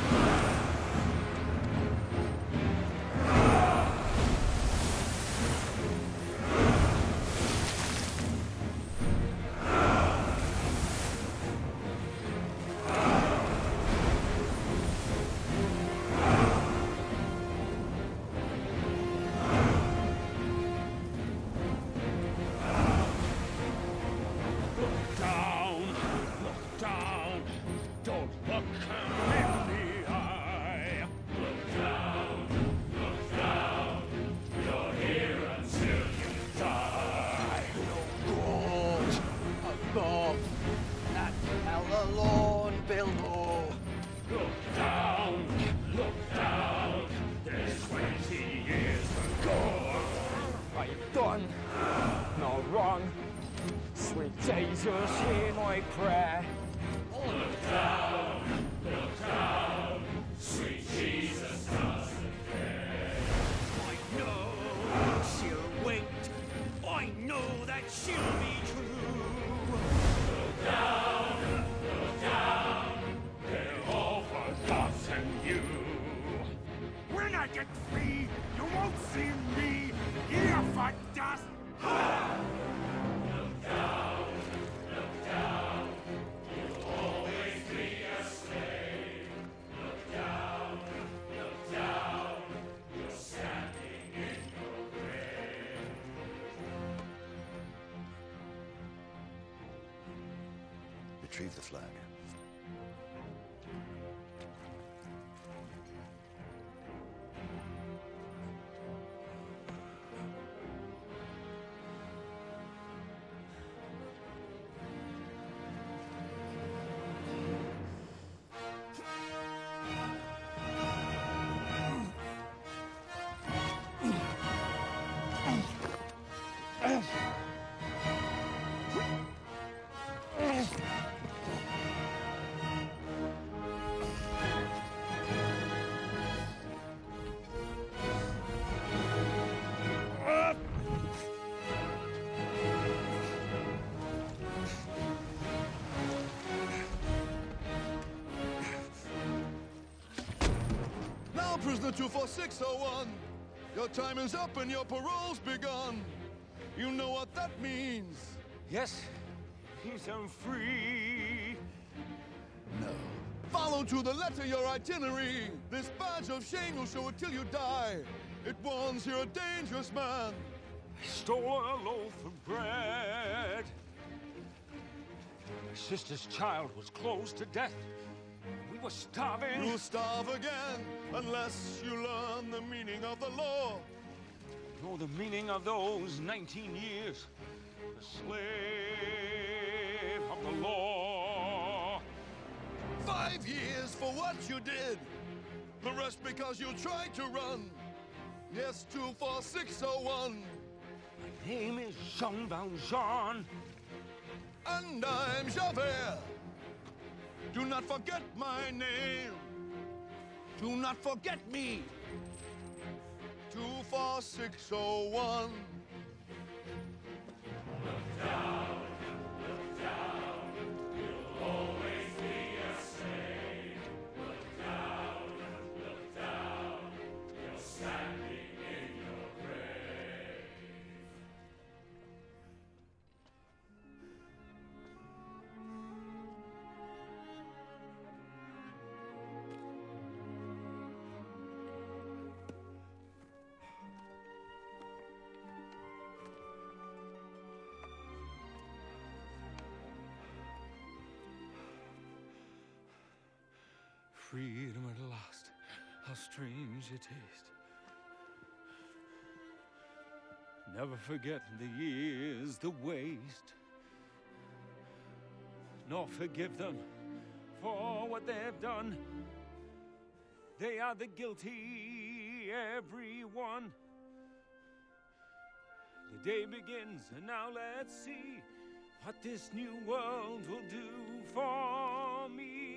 No wrong. Sweet Jesus, hear my prayer. Look down, sweet Jesus doesn't care. I know she'll wait. I know that she'll be true. Look down, they've all forgotten you. When I get free, you won't see me here for dust. Look down, you'll always be a slave. Look down, you're standing in your grave. Retrieve the flag. Prisoner 24601, your time is up and your parole's begun. You know what that means. Yes, he's free. No. Follow to the letter your itinerary. This badge of shame will show it till you die. It warns you're a dangerous man. I stole a loaf of bread. My sister's child was close to death. We were starving. You'll starve again unless you learn the meaning of the law. Know the meaning of those 19 years. The slave of the law. 5 years for what you did. The rest because you tried to run. Yes, 24601. My name is Jean Valjean. And I'm Javert. Do not forget my name. Do not forget me. 24601. Look down, you'll always be a slave. Look down, you're standing in your grave. Freedom at last, how strange it is. Never forget the years, the waste. Nor forgive them for what they've done. They are the guilty, everyone. The day begins, and now let's see what this new world will do for me.